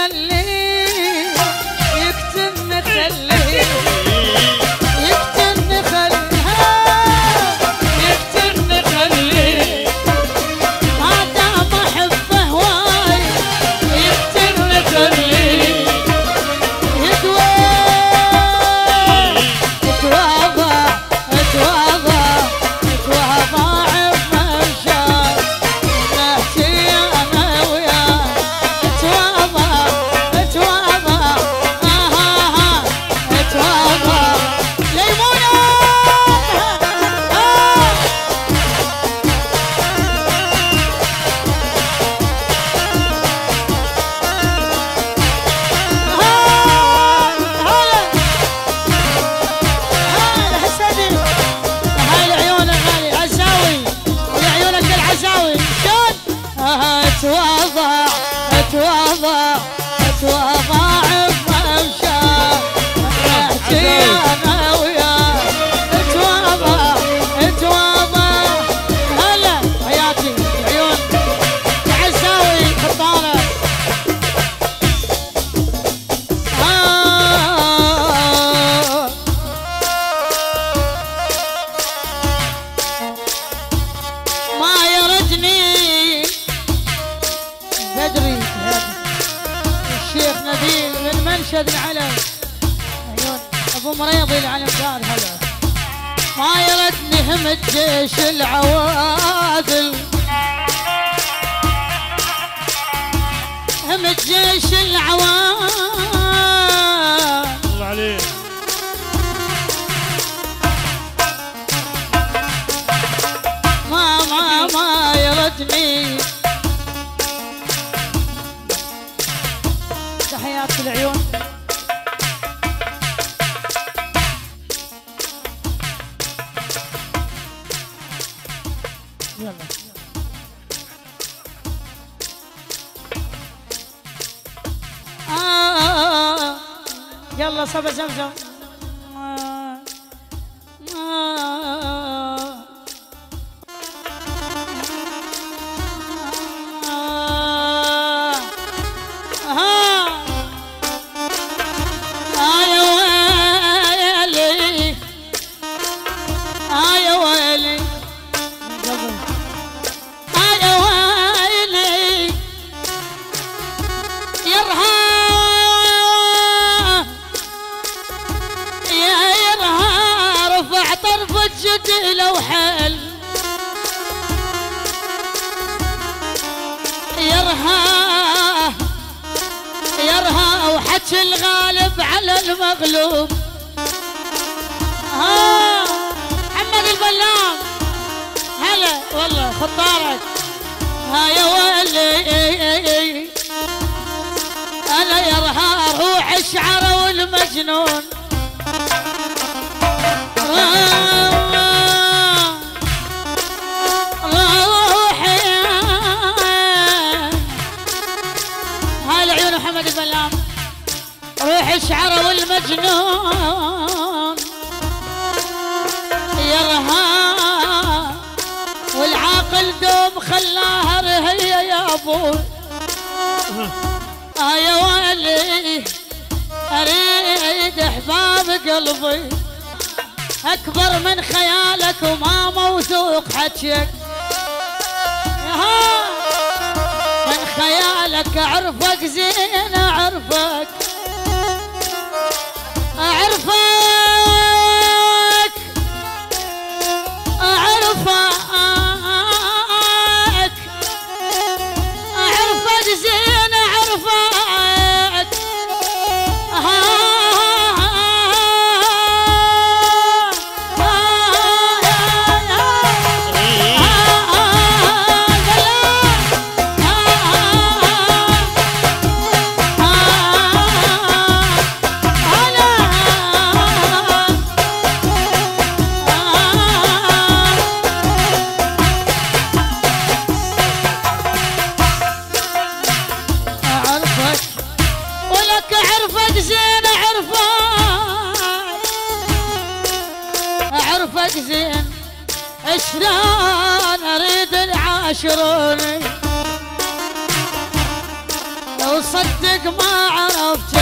خليه يكتمني خليه يكتمني خليه يكتمني خليه ما دام احبه هواي يكتمني خليه يتواضع يتواضع يتواضع بمشاعر نحكي انا وياه يتواضع يتواضع يتواضع ليمونه اتواضع اتواضع اتواضع بمشاعر نحكي انا وياه اتواضع اتواضع هلا حياتي عيون العزاوي خطانه ما يردني بدري الشيخ نبيل من منشد العلم عيون ابو مريضي العلم دار هلا ما يردني همة جيش العواذل همة جيش العواذل الله عليك ما يردني تحيات العيون يلا يلا صبا زمزم لو حل يرها وحكي الغالب على المغلوب محمد البلام هلا والله خطارك يا ولي انا يرها روح الشعر والمجنون محمد البلام روح الشعر والمجنون يرها والعاقل دوم خلاها رهية يا ابوي يا ولي اريد احباب قلبي اكبر من خيالك وما موثوق حكيك من خيالك اعرفك زين اعرفك اعرفك اعرفك اعرفك زين اعرفك اعرفك زين شلون اريد العاشروني لو صدق ما عرفت